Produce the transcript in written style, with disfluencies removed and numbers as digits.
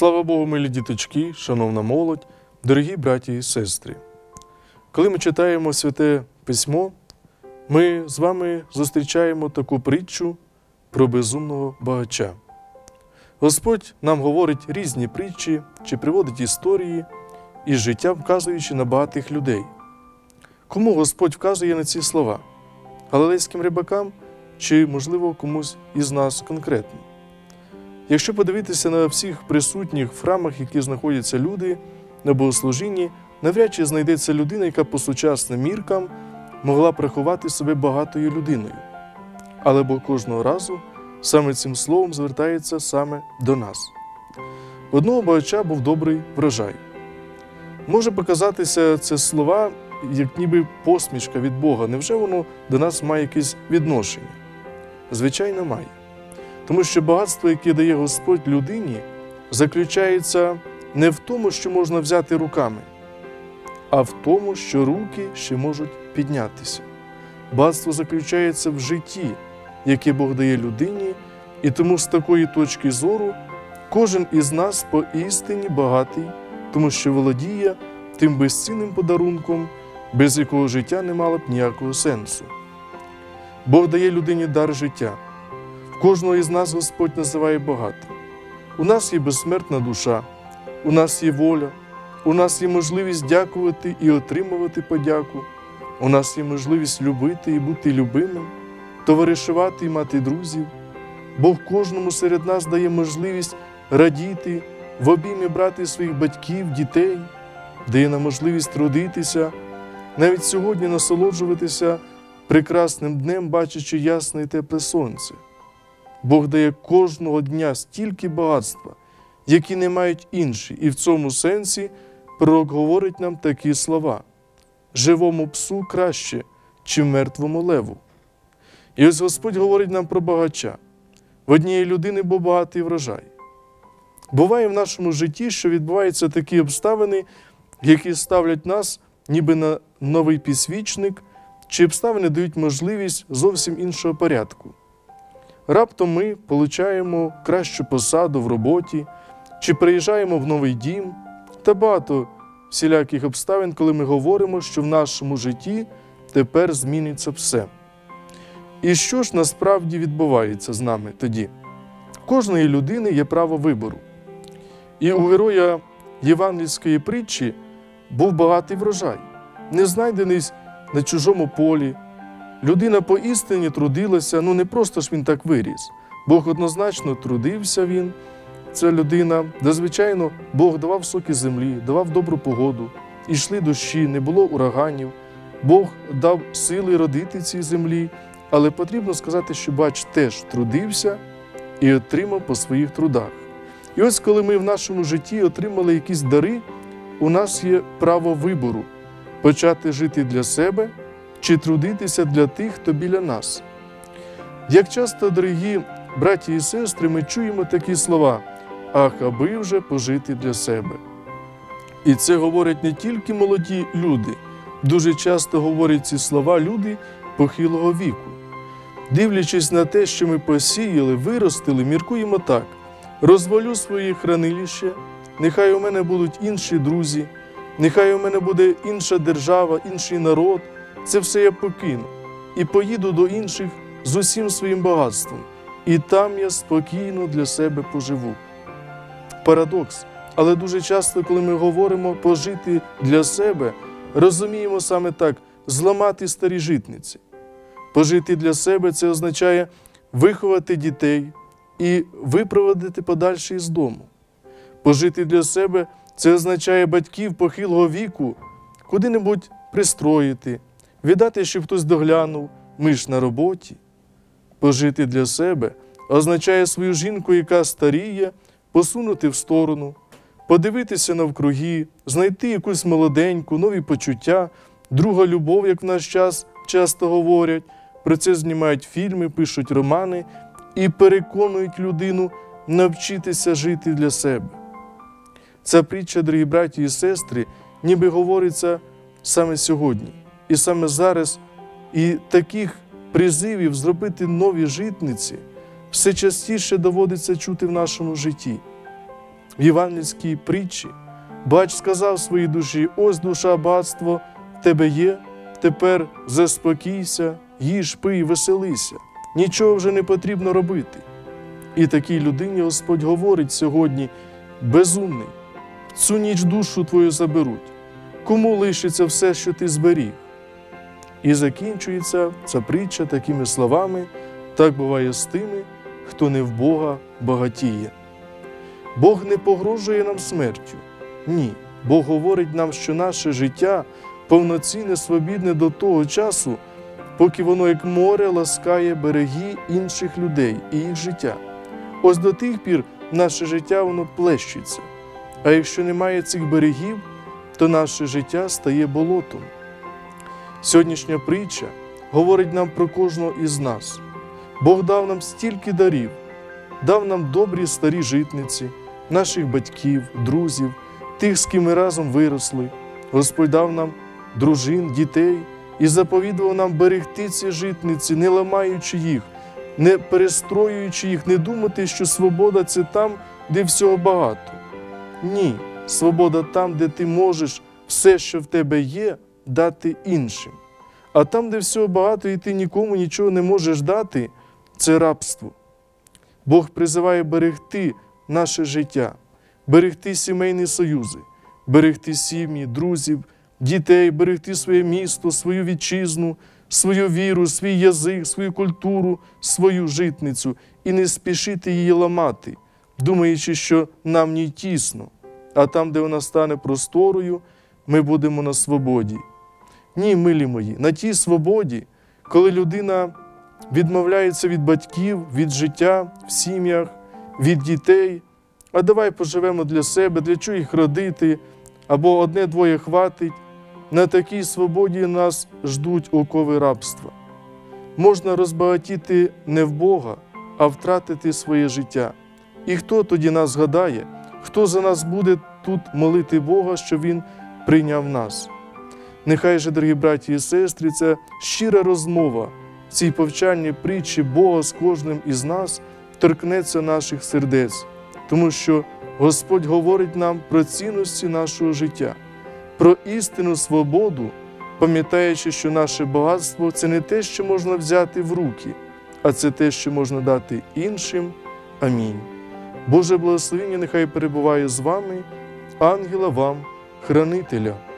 Слава Богу, милі діточки, шановна молодь, дорогі браті і сестри! Коли ми читаємо Святе Письмо, ми з вами зустрічаємо таку притчу про безумного багача. Господь нам говорить різні притчі чи приводить історії із життя, вказуючи на багатих людей. Кому Господь вказує на ці слова? Галилейським рибакам чи, можливо, комусь із нас конкретно? Якщо подивитися на всіх присутніх в храмах, які знаходяться люди на богослужінні, навряд чи знайдеться людина, яка по сучасним міркам могла приховати себе багатою людиною. Але Бог кожного разу саме цим словом звертається саме до нас. У одного багача був добрий врожай. Може показатися це слова, як ніби посмішка від Бога. Невже воно до нас має якесь відношення? Звичайно, має. Тому що багатство, яке дає Господь людині, заключається не в тому, що можна взяти руками, а в тому, що руки ще можуть піднятися. Багатство заключається в житті, яке Бог дає людині, і тому з такої точки зору кожен із нас поістині багатий, тому що володіє тим безцінним подарунком, без якого життя не мало б ніякого сенсу. Бог дає людині дар життя. Кожного із нас Господь називає багатим. У нас є безсмертна душа, у нас є воля, у нас є можливість дякувати і отримувати подяку, у нас є можливість любити і бути любимим, товаришувати і мати друзів. Бог кожному серед нас дає можливість радіти, в обіймі брати своїх батьків, дітей, дає нам можливість трудитися, навіть сьогодні насолоджуватися прекрасним днем, бачачи ясне і тепле сонце. Бог дає кожного дня стільки багатства, які не мають інші. І в цьому сенсі пророк говорить нам такі слова: «Живому псу краще, чим мертвому леву». І ось Господь говорить нам про багача. В однієї людини був багатий врожай. Буває в нашому житті, що відбуваються такі обставини, які ставлять нас ніби на новий підсвічник, чи обставини дають можливість зовсім іншого порядку. Раптом ми отримуємо кращу посаду в роботі, чи приїжджаємо в новий дім, та багато всіляких обставин, коли ми говоримо, що в нашому житті тепер зміниться все. І що ж насправді відбувається з нами тоді? В кожної людини є право вибору. І у героя євангельської притчі був багатий врожай, не знайдений на чужому полі. Людина поістині трудилася, не просто ж він так виріс. Бог однозначно трудився він, ця людина. Да, звичайно, Бог давав соки землі, давав добру погоду, ішли дощі, не було ураганів. Бог дав сили родити цій землі, але потрібно сказати, що багач теж трудився і отримав по своїх трудах. І ось коли ми в нашому житті отримали якісь дари, у нас є право вибору – почати жити для себе чи трудитися для тих, хто біля нас. Як часто, дорогі браті і сестри, ми чуємо такі слова: «Ах, аби вже пожити для себе». І це говорять не тільки молоді люди, дуже часто говорять ці слова люди похилого віку. Дивлячись на те, що ми посіяли, виростили, міркуємо так: розвалю своє хранилище, нехай у мене будуть інші друзі, нехай у мене буде інша держава, інший народ, це все я покину і поїду до інших з усім своїм багатством, і там я спокійно для себе поживу. Парадокс. Але дуже часто, коли ми говоримо «пожити для себе», розуміємо саме так – зламати старі житниці. Пожити для себе – це означає виховати дітей і випроводити подальше із дому. Пожити для себе – це означає батьків похилого віку куди-небудь пристроїти, віддати, щоб хтось доглянув, ми ж на роботі. Пожити для себе означає свою жінку, яка старіє, посунути в сторону, подивитися навкруги, знайти якусь молоденьку, нові почуття, друга любов, як в наш час часто говорять. Про це знімають фільми, пишуть романи і переконують людину навчитися жити для себе. Ця притча, дорогі браті і сестри, ніби говориться саме сьогодні. І саме зараз і таких призивів зробити нові житниці все частіше доводиться чути в нашому житті. в євангельській притчі. Багач сказав своїй душі: ось душа, багатство в тебе є, тепер заспокійся, їж, пий, веселися, нічого вже не потрібно робити. І такій людині Господь говорить сьогодні: безумний, цю ніч душу твою заберуть, кому лишиться все, що ти зберіг? І закінчується ця притча такими словами: так буває з тими, хто не в Бога багатіє. Бог не погрожує нам смертю. Ні. Бог говорить нам, що наше життя повноцінне, свобідне до того часу, поки воно, як море, ласкає береги інших людей і їх життя. Ось до тих пір наше життя, воно плещеться. А якщо немає цих берегів, то наше життя стає болотом. Сьогоднішня притча говорить нам про кожного із нас. Бог дав нам стільки дарів, дав нам добрі старі житниці, наших батьків, друзів, тих, з ким ми разом виросли. Господь дав нам дружин, дітей і заповідував нам берегти ці житниці, не ламаючи їх, не перестроюючи їх, не думати, що свобода – це там, де всього багато. Ні, свобода там, де ти можеш все, що в тебе є, дати іншим. А там, де всього багато і ти нікому нічого не можеш дати – це рабство. Бог призиває берегти наше життя, берегти сімейні союзи, берегти сім'ї, друзів, дітей, берегти своє місто, свою вітчизну, свою віру, свій язик, свою культуру, свою житницю і не спішити її ламати, думаючи, що нам в ній тісно, а там, де вона стане просторою, ми будемо на свободі. Ні, милі мої, на тій свободі, коли людина відмовляється від батьків, від життя в сім'ях, від дітей, а давай поживемо для себе, для чого їх родити, або одне-двоє хватить, на такій свободі нас ждуть окови рабства. Можна розбагатіти не в Бога, а втратити своє життя. І хто тоді нас згадає, хто за нас буде тут молити Бога, що Він прийняв нас? Нехай же, дорогі браті і сестри, ця щира розмова в цій повчальній притчі Бога з кожним із нас торкнеться наших сердець, тому що Господь говорить нам про цінності нашого життя, про істинну свободу, пам'ятаючи, що наше багатство – це не те, що можна взяти в руки, а це те, що можна дати іншим. Амінь. Боже благословення нехай перебуває з вами, ангела вам, хранителя.